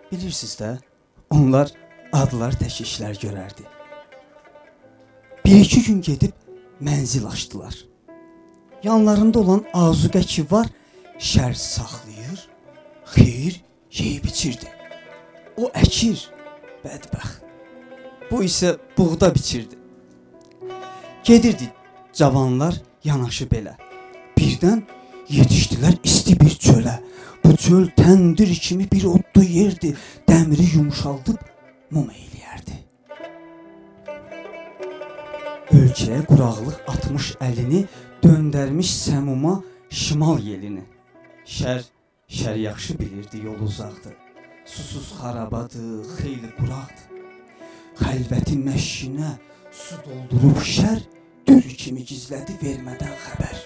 Bilirsiniz də, onlar adlar tək işlər görərdi. Bir-iki gün gedib mənzil açdılar. Yanlarında olan azuqə ki var, şər saxlayır, xeyir yeyib içirdi. O əkir, bədbəxt. Bu isə buğda biçirdi. Gedirdi cavanlar yanaşı belə. Birdən yetişdilər isti bir çölə. Bu çöl təndir kimi bir oddu yerdi. Dəmiri yumuşaldıb mum eyləyərdi. Ölkəyə quraqlıq atmış əlini, döndərmiş səmuma şimal yelini. Şər yaxşı bilirdi, yol uzaqdı. Susuz xarabadı, xeyli quraqdı. Xəlvətin məşşinə su doldurub şər, dürü kimi gizlədi vermədən xəbər.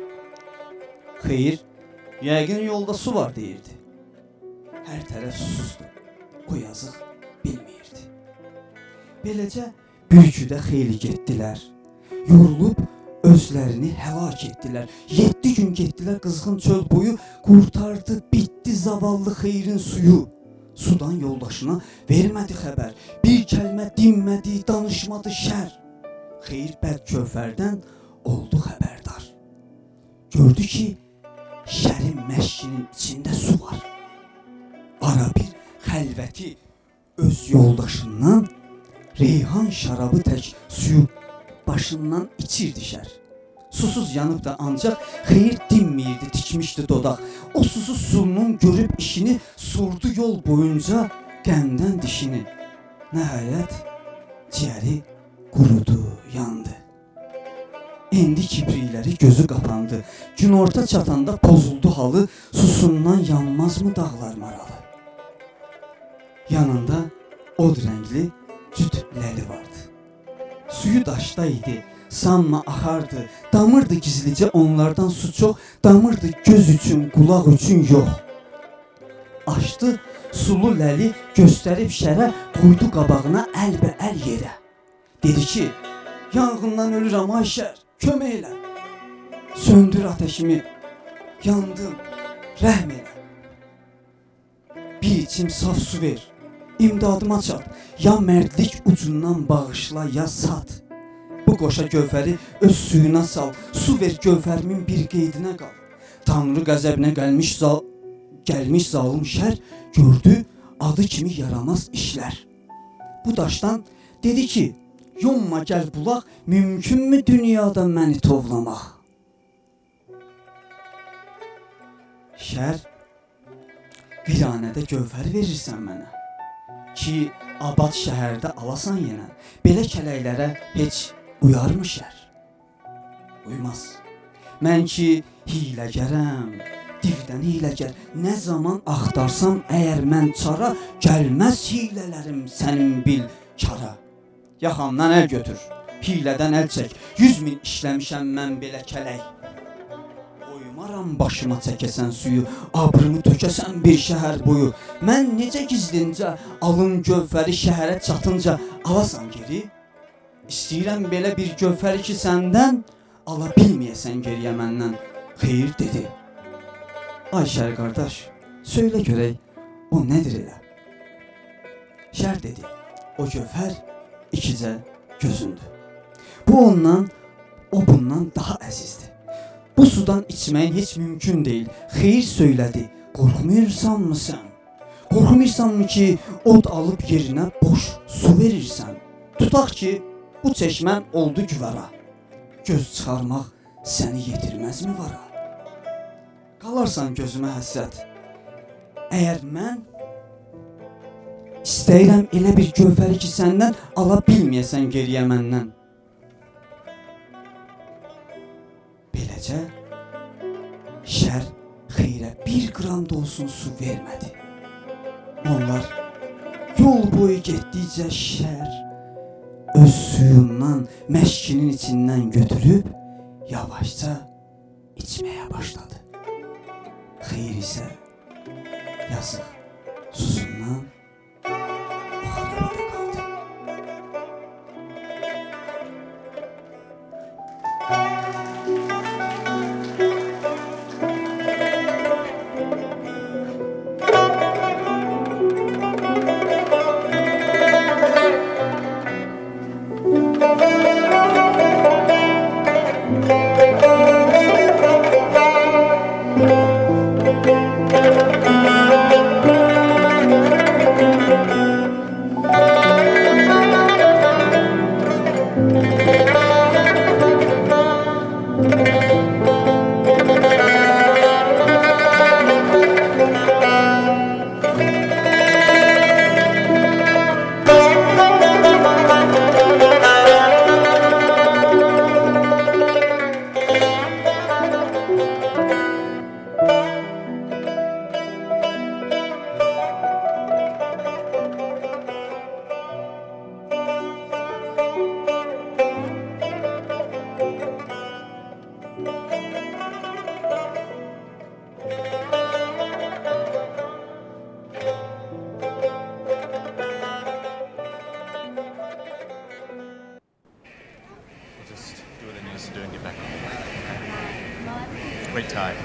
Xeyir, yəqin yolda su var deyirdi. Hər tərəf susuzdu, o yazıq bilməyirdi. Beləcə bürküdə xeyli getdilər. Yorulub özlərini həlak etdilər. 7 gün getdilər qızğın çöl boyu, qurtardı, bitdi zavallı xeyrin suyu. Sudan yoldaşına vermədi xəbər. Bir kəlmə dinmədi, danışmadı şər. Xeyir bəd kövfərdən oldu xəbərdar. Gördü ki, şərin məşkinin içində su var. Ara bir xəlvəti öz yoldaşından, reyhan şarabı tək suyu başından içirdi şər. Susuz yanıb da ancaq xeyir dinməyirdi, tikmişdi dodaq. O susuz sulunun görüb işini sordu yol boyunca qəmdən dişini. Nəhayət ciyəri qurudu, yandı. Endi kibrikləri gözü qapandı. Günorta çatanda pozuldu halı, susundan yanmazmı dağlar maralı. Yanında od rəngli cüt ləli vardı. Suyu daşda idi, sanma axardı, damırdı gizlicə onlardan su çox, damırdı göz üçün, qulaq üçün yox. Açdı sulu ləli, göstərib şərə, qoydu qabağına əlbəəl yerə. Dedi ki, yanğından ölürəm ay şər, kömək elə. Söndür ateşimi, yandım, rəhm elə. Bir içim saf su ver, imdadıma çat, ya mərdlik ucundan bağışla, ya sat. Bu qoşa gövhəri öz suyuna sal, su ver gövhərimin bir qeydinə qal. Tanrı qəzəbinə gəlmiş zalım şər, gördü adı kimi yaramaz işlər. Bu daşdan dedi ki, yonma gəl bulaq, mümkünmü dünyada məni tovlamaq? Şər, viranədə gövhər verirsən mənə, ki, abad şəhərdə alasan yenə, belə kələklərə heç uyarmı şər? Uymaz. Mən ki, hiləgərəm, divdən hiləgər, nə zaman axtarsam əgər mən çara, gəlməz hilələrim sənin bil kara. Yaxamdan əl götür, hilədən əl çək, 100.000 işləmişəm mən belə kələk. Oymaram başıma çəkəsən suyu, abrımı tökəsən bir şəhər boyu. Mən necə gizlincə alın gövhəri şəhərə çatınca alasan geri? İstəyirəm belə bir gövhəri ki səndən, ala bilməyəsən geriyə məndən. Xeyir dedi. Ay şər qardaş, söylə görək, o nədir elə? Şər dedi, o gövhər ikicə gözündür. Bu ondan, o bundan daha əzizdir. Bu sudan içməyin heç mümkün deyil. Xeyir söylədi, qorxmuyursanmı sən? Qorxmuyursanmı ki, od alıb yerinə boş su verirsən? Tutaq ki, bu çeşmən oldu güvara. Göz çıxarmaq səni yetirməzmi vara? Qalarsan gözümə həsrət. Əgər mən istəyirəm elə bir gövhəri ki səndən ala bilməyəsən geriyə məndən. Beləcə, şər xeyrə bir qram da olsun su vermədi. Onlar yol boyu getdikcə şər öz suyundan, məşkinin içindən götürüb yavaşca içməyə başladı. Xeyr isə yazıq susundan o xarabada qaldı. tied.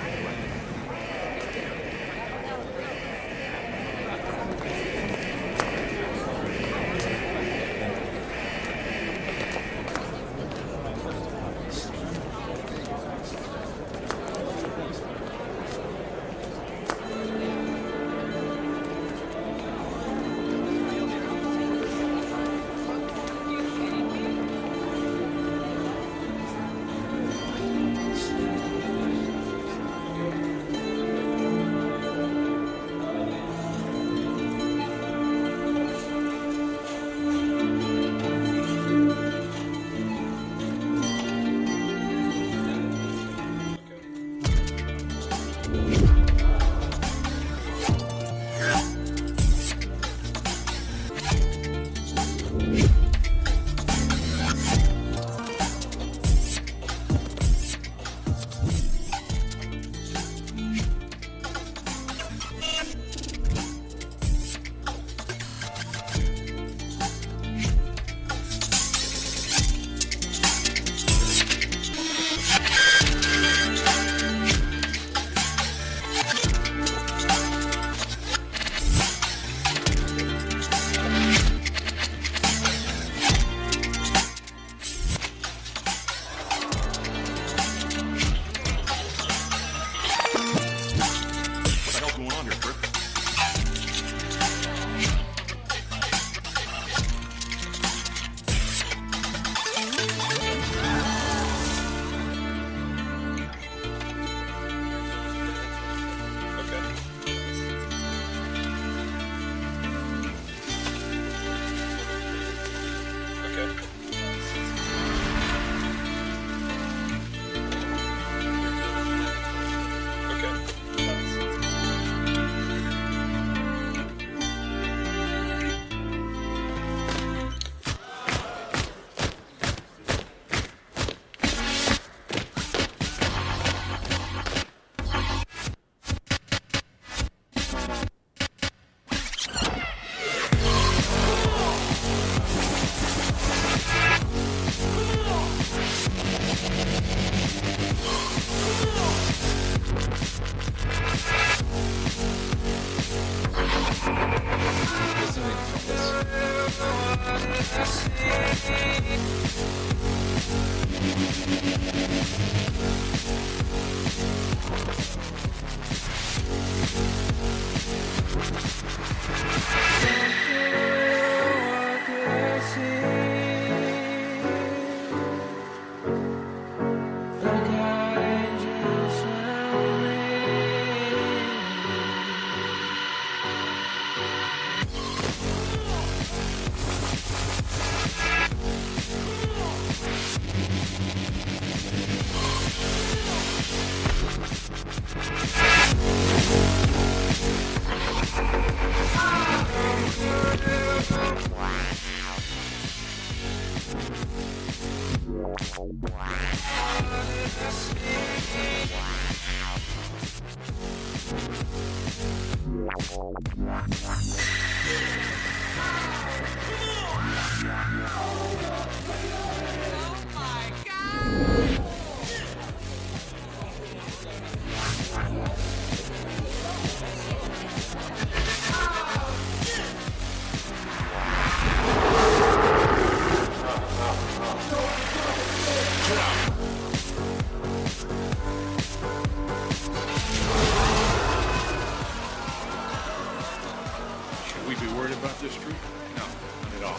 Should we be worried about this troop? No, not at all.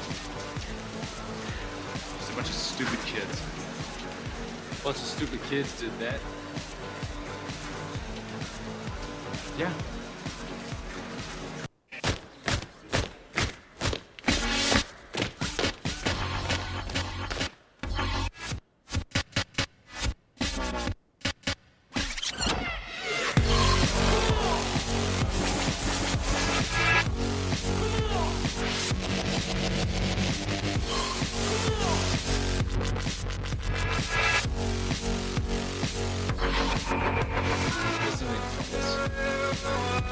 Just a bunch of stupid kids. A bunch of stupid kids did that. Yeah. Listening to this.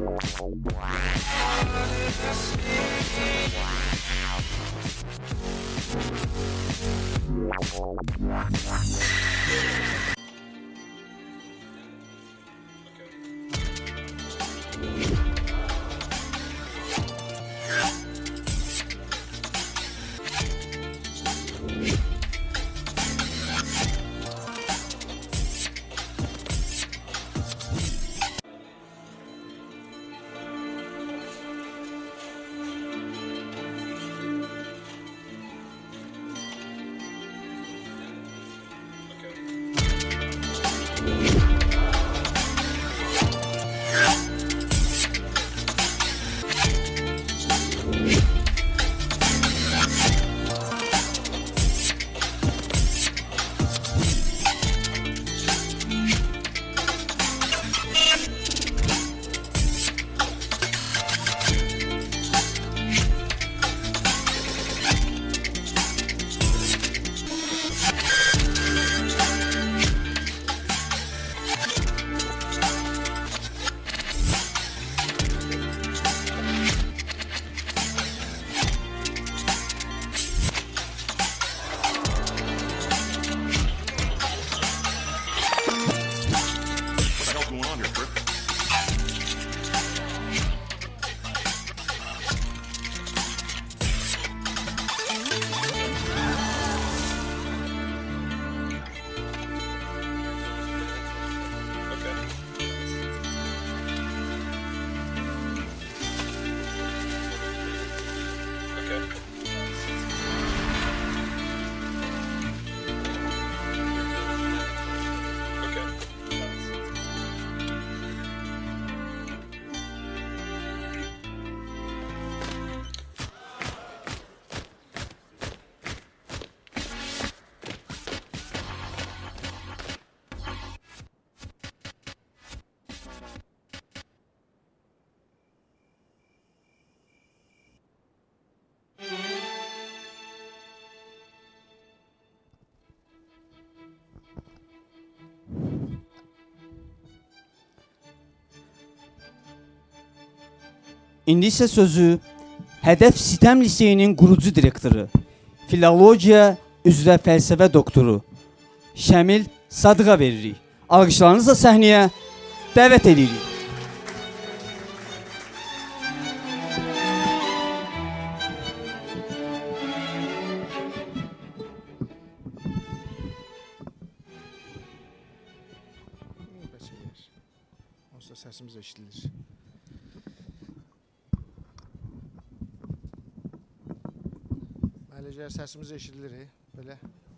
İndi isə sözü Hədəf Sistem Liseyinin qurucu direktoru, filologiya üzrə fəlsəfə doktoru Şəmil Sadığa veririk. Alqışlarınızla səhnəyə dəvət edirik. Onsuz da səsimiz eşidilir. Əgər səsimiz eşidilir, belə.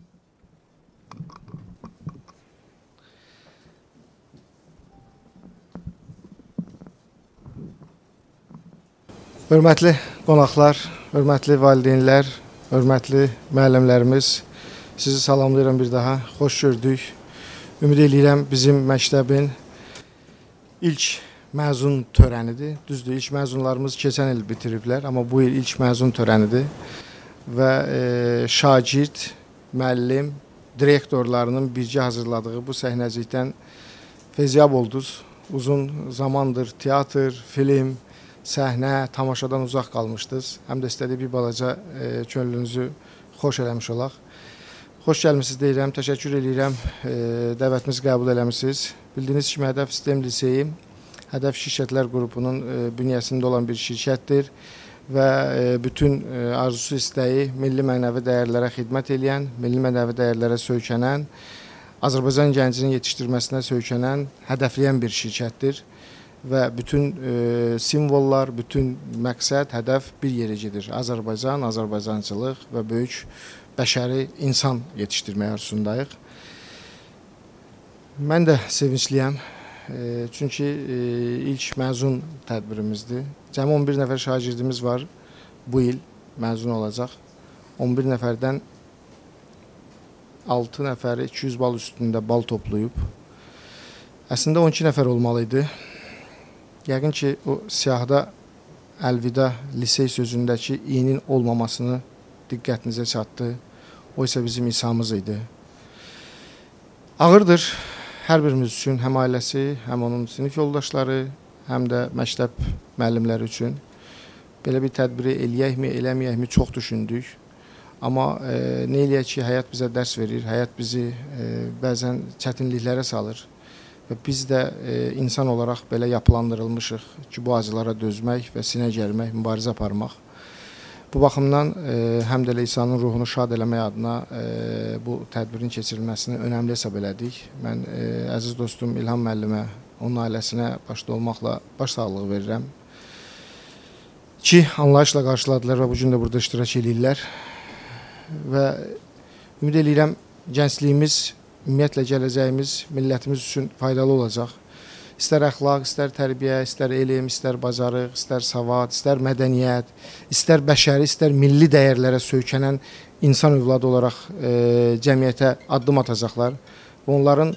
Hörmətli qonaqlar, hörmətli valideynlər, hörmətli müəllimlərimiz, sizi salamlayıram bir daha, xoş gördük. Ümid edirəm bizim məktəbin ilk məzun törənidir. Düzdür, ilk məzunlarımız keçən il bitiriblər, amma bu il ilk məzun törənidir. Və şagird, müəllim, direktorlarının birgə hazırladığı bu səhnəcikdən feyziyab oldunuz. Uzun zamandır teatr, film, səhnə, tamaşadan uzaq qalmışdınız. Həm də istədik bir balaca könlünüzü xoş eləmiş olaq. Xoş gəlmişsiniz deyirəm, təşəkkür edirəm, dəvətimizi qəbul eləmişsiniz. Bildiyiniz kimi Hədəf Sistem Liseyi, Hədəf Şirkətlər qrupunun bünyəsində olan bir şirkətdir. Və bütün arzusu istəyi milli mənəvi dəyərlərə xidmət edən, milli mənəvi dəyərlərə söykənən, Azərbaycan gəncinin yetişdirməsinə söykənən, hədəfləyən bir şirkətdir. Və bütün simvollar, bütün məqsəd, hədəf bir yerə gedir. Azərbaycan, Azərbaycancılıq və böyük bəşəri insan yetişdirmək arzusundayıq. Mən də sevincliyəm. Çünki ilk məzun tədbirimizdir. Cəmi 11 nəfər şagirdimiz var, bu il məzun olacaq. 11 nəfərdən 6 nəfəri 200 bal üstündə bal toplayıb. Əslində 12 nəfər olmalıydı. Yəqin ki, o siyahıda əlvida lisey sözündəki i-nin olmamasını diqqətinizə çatdı. O isə bizim İsamız idi. Ağırdır hər birimiz üçün, həm ailəsi, həm onun sinif yoldaşları, həm də məktəb müəllimləri üçün. Belə bir tədbiri eləyəkmi, eləməyəkmi çox düşündük. Amma nə eləyək ki, həyat bizə dərs verir, həyat bizi bəzən çətinliklərə salır. Və biz də insan olaraq belə yapılandırılmışıq ki, bu acılara dözmək və sinə gəlmək, mübarizə aparmaq. Bu baxımdan həm də İsa'nın ruhunu şad eləmək adına bu tədbirin keçirilməsini önəmli hesab elədik. Mən əziz dostum İlham müəllimə, onun ailəsinə başda olmaqla baş sağlığı verirəm. Ki, anlayışla qarşıladılar və bugün də burada iştirak edirlər. Və ümid edirəm, gəncliyimiz, ümumiyyətlə gələcəyimiz millətimiz üçün faydalı olacaq. İstər əxlaq, istər tərbiyə, istər elm, istər bacarıq, istər savad, istər mədəniyyət, istər bəşəri, istər milli dəyərlərə söykənən insan övladı olaraq cəmiyyətə addım atacaqlar. Və onların,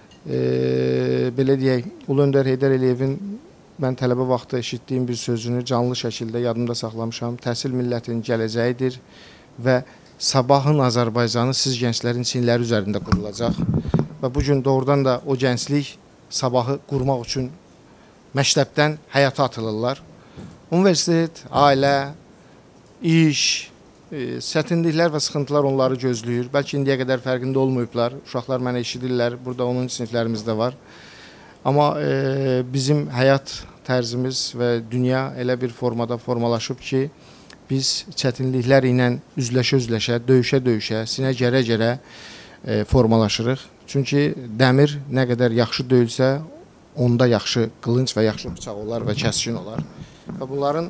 belə deyək, Ulu Öndər Heydər Əliyevin mən tələbə vaxtı eşitdiyim bir sözünü canlı şəkildə yadımda saxlamışam. Təhsil millətin gələcəyidir və sabahın Azərbaycanı siz gənclərin çiyinləri üzərində qurulacaq. Və bugün doğrudan da o gənclik sabahı qurmaq üçün məktəbdən həyata atılırlar. Universitet, ailə, iş, çətinliklər və sıxıntılar onları gözləyir. Bəlkə indiyə qədər fərqində olmayıblar. Uşaqlar mənə eşidirlər. Burada 10-cu siniflərimiz də var. Amma bizim həyat tərzimiz və dünya elə bir formada formalaşıb ki, biz çətinliklər ilə üzləşə-üzləşə, döyüşə-döyüşə, sinə gərə-gərə formalaşırıq. Çünki dəmir nə qədər yaxşı döyülsə, onda yaxşı qılınc və yaxşı bıçaq olar və kəskin olar. Və bunların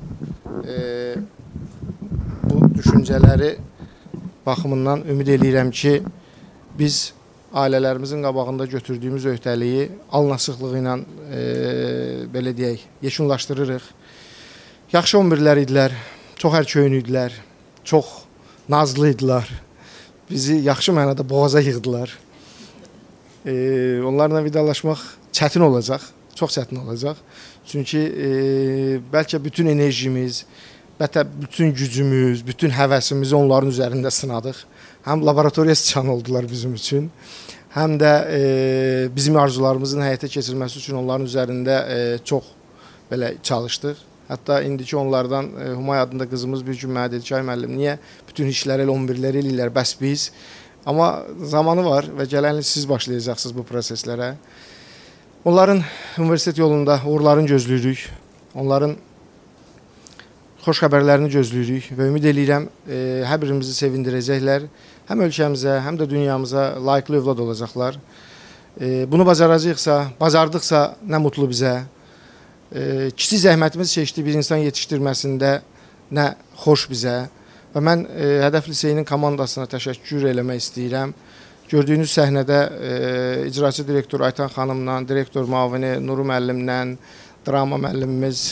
bu düşüncələri baxımından ümid edirəm ki, biz ailələrimizin qabağında götürdüyümüz öhdəliyi alnasıqlığı ilə belə deyək, yekunlaşdırırıq. Yaxşı 11-lər idilər, çox ərköyün idilər, çox nazlı idilər. Bizi yaxşı mənada boğaza yığdılar. Onlarla vidalaşmaq çətin olacaq, çox çətin olacaq. Çünki bəlkə bütün enerjimiz, bütün gücümüz, bütün həvəsimizi onların üzərində sınadıq. Həm laboratoriya sıçan oldular bizim üçün, həm də bizim arzularımızın həyata keçirilməsi üçün onların üzərində çox belə çalışdıq. Hətta indiki onlardan Humay adında qızımız bir gün mənə dedi ki, ay müəllim, niyə bütün işləri elə 11-ləri eləyirlər, bəs biz? Amma zamanı var və gələn il siz başlayacaqsınız bu proseslərə. Onların universitet yolunda uğurlarını gözləyirik, onların xoş xəbərlərini gözləyirik və ümid edirəm, hər birimizi sevindirəcəklər. Həm ölkəmizə, həm də dünyamıza layiqli övlad olacaqlar. Bunu bacardıqsa nə mutlu bizə. Kiçik zəhmətimiz çəkdi bir insan yetişdirməsində nə xoş bizə. Və mən Hədəf Liseyinin komandasına təşəkkür eləmək istəyirəm. Gördüyünüz səhnədə icraçı direktor Aytan xanımla, direktor müavini Nuru müəllimlə, drama müəllimimiz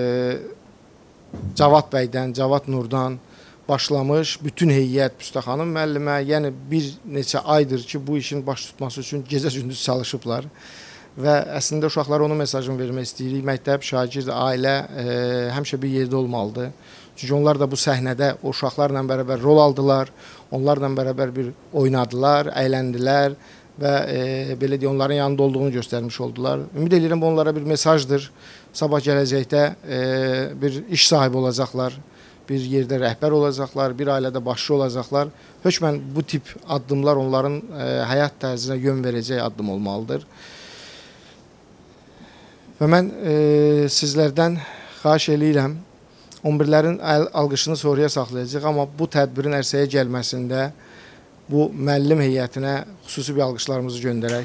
Cavad bəydən, Cavad Nurdan başlamış, bütün heyət Püstə xanım müəllimə, yəni bir neçə aydır ki, bu işin baş tutması üçün gecə-gündüz çalışıblar. Və əslində uşaqlara onun mesajını vermək istəyirik. Məktəb, şagird, ailə həmişə bir yerdə olmalıdır. Çünki onlar da bu səhnədə o uşaqlarla bərabər rol aldılar, onlarla bərabər bir oynadılar, əyləndilər və belə deyək, onların yanında olduğunu göstərmiş oldular. Ümid edirəm, onlara bir mesajdır. Sabah gələcəkdə bir iş sahibi olacaqlar, bir yerdə rəhbər olacaqlar, bir ailədə başçı olacaqlar. Hökmən bu tip addımlar onların həyat tərzinə yön verəcək addım olmalıdır. Və mən sizlərdən xahiş eləyirəm, 11-lərin alqışını sonraya saxlayacaq, amma bu tədbirin ərsəyə gəlməsində bu müəllim heyətinə xüsusi bir alqışlarımızı göndərək.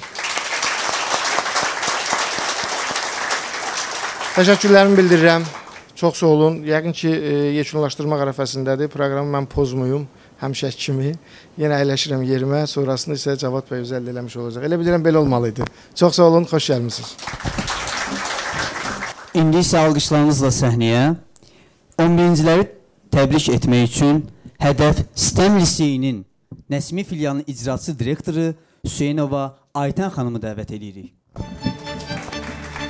Təşəkkürlərimi bildirirəm. Çox sağ olun. Yəqin ki, yekunlaşdırmaq ərəfəsindədir. Proqramı mən pozmuyum, həmişəki kimi. Yenə əyləşirəm yerimə, sonrasında isə Cavad bəy özəldə eləmiş olacaq. Elə bilirəm, belə olmalıydı. Çox sağ olun, xoş gəlmişsiniz. İndi isə alqışlarınızla səhnəyə 11-ciləri təbrik etmək üçün Hədəf STEM Liseyinin Nəsimi filialının icraçı direktoru Hüseynova Aytan xanımı dəvət edirik.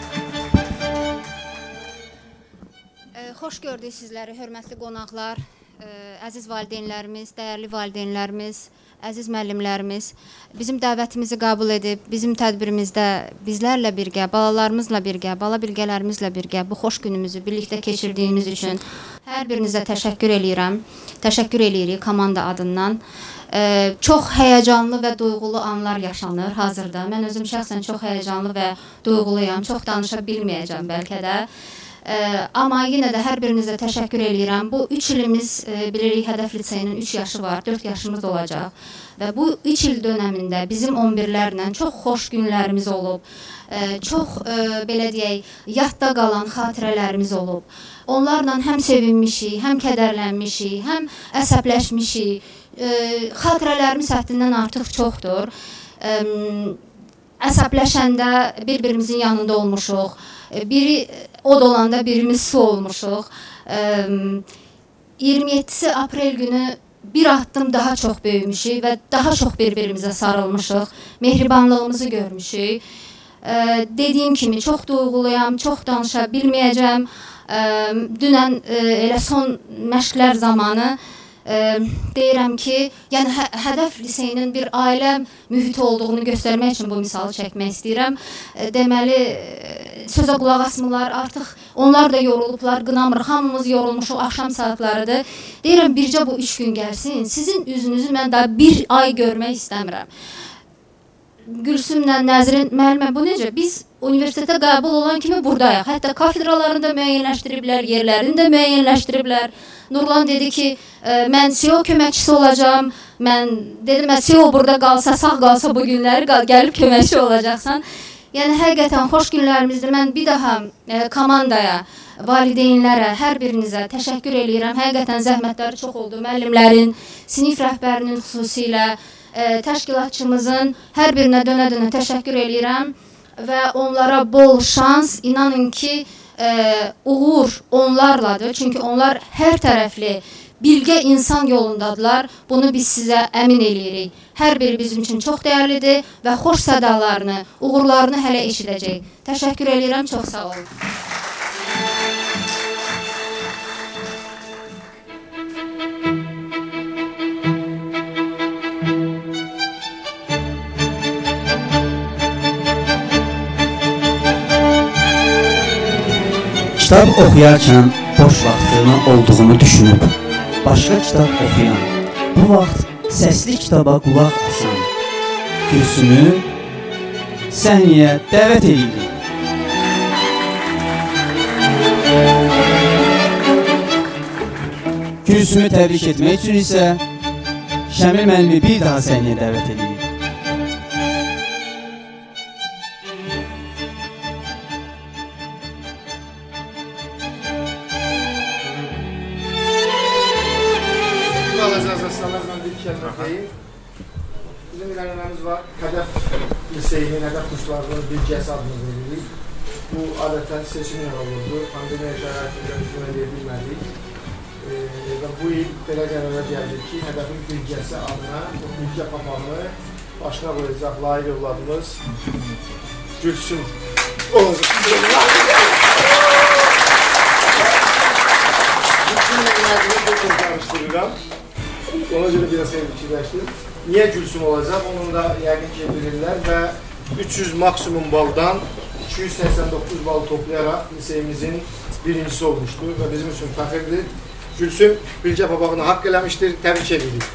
Xoş gördük sizləri, hörmətli qonaqlar. Əziz valideynlərimiz, dəyərli valideynlərimiz, əziz müəllimlərimiz bizim dəvətimizi qəbul edib, bizim tədbirimizdə bizlərlə birgə, balalarımızla birgə, bala bilgələrimizlə birgə bu xoş günümüzü birlikdə keçirdiyimiz üçün hər birinizə təşəkkür eləyirəm. Təşəkkür eləyirik komanda adından. Çox həyəcanlı və duyğulu anlar yaşanır hazırda. Mən özüm şəxsən çox həyəcanlı və duyğuluyam. Çox danışa bilməyəcəm bəlkə də. Amma yenə də hər birinizə təşəkkür eləyirəm. Bu 3 ilimiz bilirik Hədəf liseyinin 3 yaşı var, 4 yaşımız olacaq. Və bu 3 il dönəmində bizim 11-lərlə çox xoş günlərimiz olub. Çox belə deyək, yadda qalan xatirələrimiz olub. Onlarla həm sevinmişik, həm kədərlənmişik, həm əsəbləşmişik. Xatirələrimiz həddindən artıq çoxdur. Əsəbləşəndə bir-birimizin yanında olmuşuq. Biri od olanda birimiz su olmuşuq. 27 aprel günü bir addım daha çox böyümüşük və daha çox bir-birimizə sarılmışıq. Mehribanlığımızı görmüşük. Dediyim kimi çox duyğuluyam, çox danışa bilməyəcəm. Dünən elə son məşqlər zamanı deyirəm ki, yəni Hədəf liseyinin bir ailə mühiti olduğunu göstərmək üçün bu misalı çəkmək istəyirəm. Deməli, sözə qulaq asmırlar, artıq onlar da yorulublar, qınamırıq, hamımız yorulmuşuq, axşam saatlarıdır. Deyirəm, bircə bu 3 gün gəlsin, sizin üzünüzü mən daha bir ay görmək istəmirəm. Gülsümlə Nəzrin, müəllimə, bu necə? Biz universitetə qəbul olan kimi buradayıq. Hətta kafedralarını da müəyyənləşdiriblər, yerlərini də müəyyənləşdiriblər. Nurlan dedi ki, mən CEO köməkçisi olacağam. Mən dedim, CEO burada qalsa, sağ qalsa bu günləri gəlib köməkçi olacaqsan. Yəni, həqiqətən xoş günlərimizdir. Mən bir daha komandaya, valideynlərə, hər birinizə təşəkkür eləyirəm. Həqiqətən zəhmətləri çox oldu. Müəllimlərin, sinif rəhbərinin xüsusilə, təşkilatçımızın hər birinə dönə-dönə təşəkkür eləyirəm və onlara bol şans, inanın ki, uğur onlarladır. Çünki onlar hər tərəfli bilgə insan yolundadılar. Bunu biz sizə əmin eləyirik. Hər biri bizim üçün çox dəyərlidir və xoş sədalarını, uğurlarını hələ eşidəcək. Təşəkkür eləyirəm, çox sağ olun. Kitab oxuyarkən boş vaxtının olduğunu düşünüb, başqa kitab oxuyan, bu vaxt səsli kitaba qulaq asan Gülsümü səhnəyə dəvət edirik. Gülsümü təbrik etmək üçün isə Şəmil müəllimi bir daha səhnəyə dəvət edirik. Bizim ilerlememiz var. Hədəf liseyinin, Hədəf kurslarının bilgəsi adını veririk. Bu adətən seçimlə olurdu. Pandemiya şəraitində biz bunu edə bilmədik. Və bu il belə qərara gəldik ki, Hədəfin bilgəsi adına bu bilgə papağını başına qoyacaq layiq övladımız Gülsüm olacaq. Gülsümlə məzunu bir qarışdırıram. Ona görə biraz fikirləşdim. Niyə Gülsüm olacaq? Onun da yəqin ki bilirlər və 300 maksimum baldan 289 bal toplayaraq liseyimizin birincisi olmuşdur və bizim üçün fəxirdir. Gülsüm bilgə papağını haqq eləmişdir. Təbrik edirik.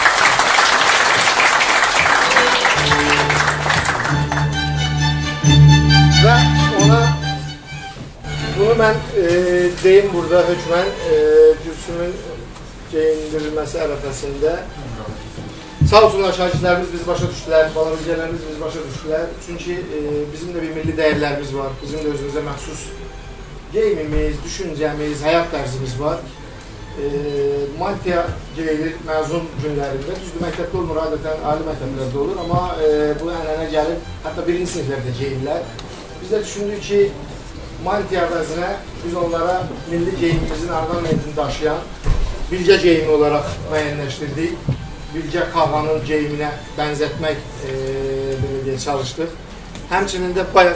Və ona bunu mən deyim burada hökmən Gülsümün geyindirilməsi ərəfəsində. Sağ olsunlar şagirdlərimiz bizi başa düşdülər, balabilgələrimiz bizi başa düşdülər. Çünki bizim də bir milli dəyərlərimiz var, bizim də özümüzə məxsus geyimimiz, düşüncəmiz, həyat tərzimiz var. Mantiya geyilir məzun günlərində. Düzdür, məktəbdə olmur, adətən ali məktəblərdə olur, amma bu ənənə gəlir, hətta birinci siniflərdə geyirlər. Biz də düşündük ki, mantiya əvəzinə biz onlara milli geyimimizin ornamentini daşıyan bilgə geyimi olaraq müəyyənləşdirdik. Bilgə Kağanın geyiminə bənzətmək çalışdıq. Həmçinin də bayaq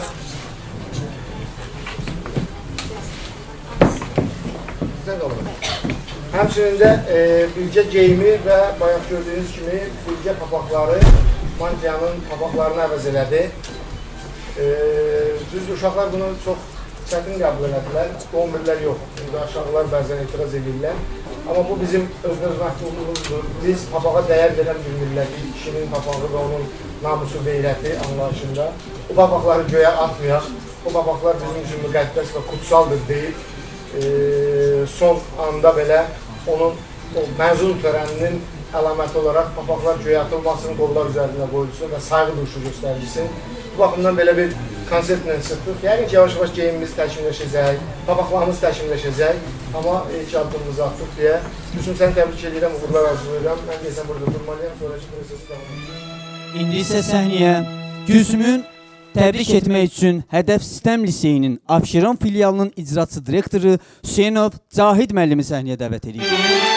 Həmçinin də bircə geyimi və bayaq gördüyünüz kimi bircə papaqları mantiyanın papaqlarını əvəz elədi. Düzdür, uşaqlar bunu çox çətin qəbul elədilər. 11-lər yox, indi aşağılar bəzən etiraz edirlər. Amma bu bizim özünüz məhdudluğumuzdur. Biz papağa dəyər verən bir millətik, kişinin papağı və onun namusu qeyrəti anlayışında. Bu papaqları göyə atmayaq. Bu papaqlar bizim üçün müqəddəs və kutsaldır deyib. Son anda belə onun məzun törəninin əlaməti olaraq papaqlar göyə atılmasının qollar üzərində qoyulsun və sayğı duruşu göstərilsin. Bu baxımdan belə bir konseptlə çıxdıq. Yəqin ki, yavaş-yavaş geyimimiz təkmilləşəcək, papaqlarımız təkmilləşəcək, amma ilk addımımızı atdıq deyə. Gülsüm, səni təbrik edirəm, uğurlar arzulayıram. Mən deyəsən burada durmalıyam, sonraki prosesi devam edirəm. İndi isə səhnəyə Gülsümün təbrik etmək üçün Hədəf Sistem Liseyinin Abşeron filialının icraçı direktoru Hüseynov Cahid müəllimi səhnəyə dəvət edir.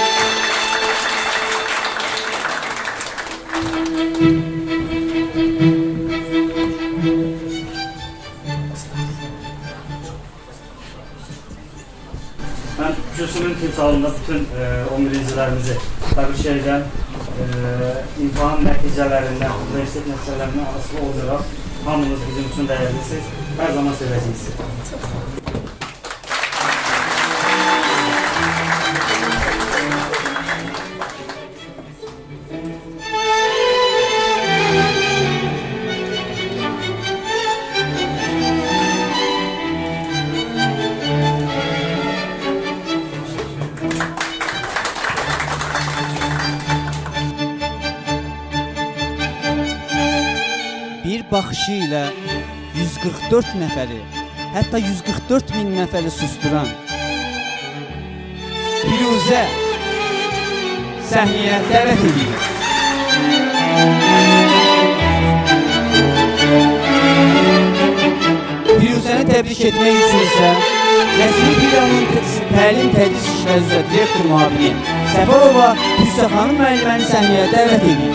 Mən Gülsümün timsalında bütün 11-cilərimizi təbrik edirəm. İmtahan nəticələrindən, universitet nəticələrindən asılı olaraq hamınız bizim üçün dəyərlisiniz. Hər zaman sevəcəksiniz. Bir baxışı ilə 144 nəfəri, hətta 144 min nəfəri susturan Firuzə səhnəyə dəvət edir. Firuzəni təbrik etmək üçün isə Rəsmi filialının təlim tədris işləri üzrə direktor müavini Səfərova Hüsə xanım müəlliməni səhnəyə dəvət edir.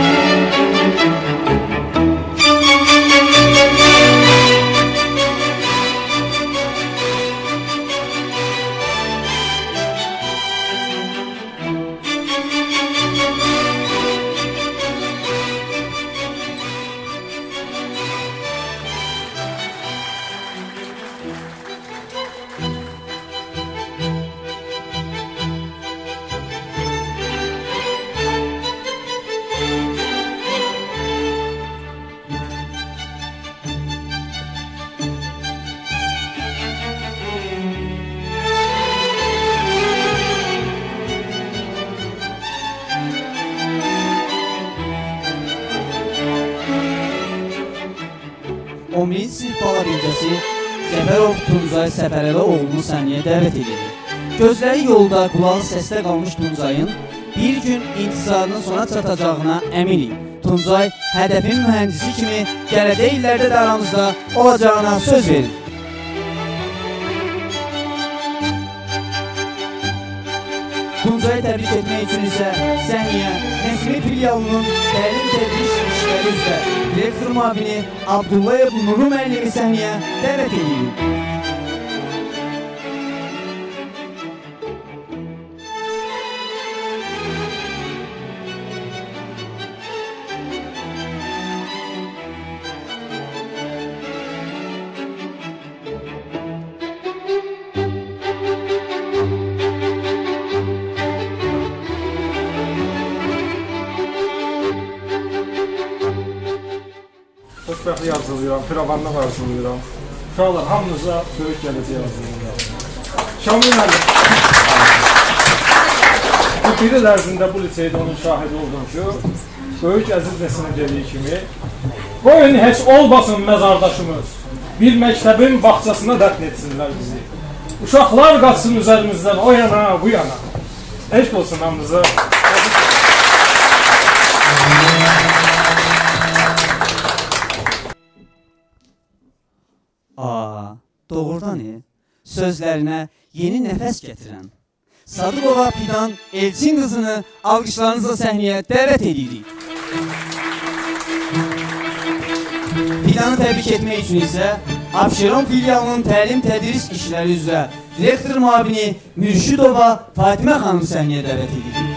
Sinif bala bilgəsi Cəfərov Tuncay Səfərəli-oğlunu səhnəyə dəvət edir. Gözləri yolda, qulağı səsdə qalmış Tuncayın bir gün intizarının sona çatacağına əminik. Tuncay hədəfin mühəndisi kimi gələcək illərdə də aramızda olacağına söz verir. Tuncayı təbrik etmək üçün isə səhnəyə Rəsmi filialının təlim tədris işləri üzrə direktor müavini Abdullayev Nuru müəllimi səhnəyə dəvət edir. Xoşbəxtlik arzulayıram, firavanlıq arzulayıram. Uşaqlar, hamınıza böyük gələcək arzulayıram. Şamil müəllim. Bu bir il ərzində bu liseydə onun şahidi oldum ki, böyük əziz Nəsimin dediyi kimi, qoyun heç olmasın məzardaşımız, bir məktəbin bağçasına dəfn etsinlər bizi. Uşaqlar qaçsın üzərimizdən o yana, bu yana. Eşq olsun hamınıza. Doğrudan sözlərinə yeni nəfəs gətirən Sadıqova Fidan Elçin qızını alqışlarınızla səhnəyə dəvət edirik. Fidanı təbrik etmək üçün isə Abşeron filialının təlim-tədris işləri üzrə direktor müavini Mürşidova Fatimə xanım səhnəyə dəvət edilir.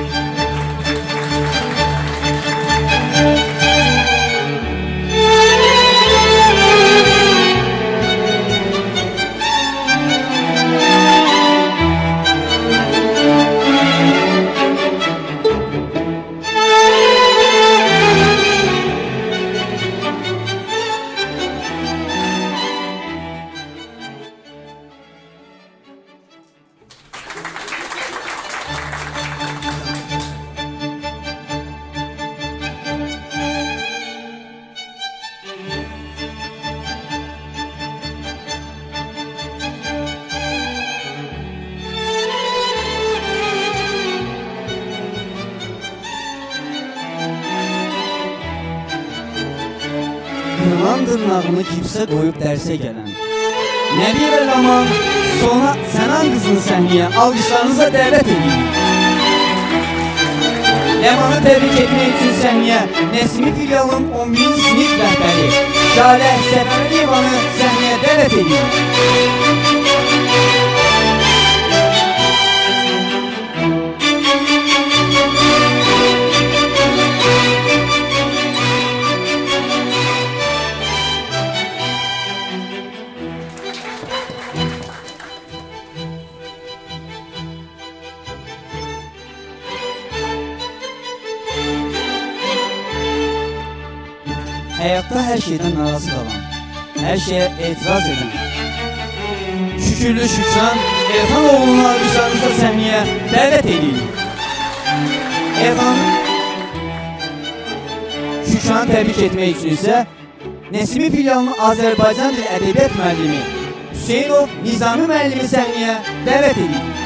Yılan dırnağını kipsə qoyub dərsə gələn Nəbi və Laman Sona Sənan qızını səhnəyə alqışlarınıza dəvət edin. Ləmanı təbrik etmək üçün səhnəyə Nəsimi filialının 11-ci sinif rəhbəri Jalə Səfəriyevanı səhnəyə dəvət edin. Həyatda hər şeydən narazı qalan, hər şeyə etiraz edən Şükürlü Şükran Elxan oğlunu alqışlarınızla səhnəyə dəvət edirik. Elxan Şükranı təbrik etmək üçün isə Nəsimi filialının Azərbaycan dil ədəbiyyat müəllimi Hüseynov Nizami müəllimi səhnəyə dəvət edirik.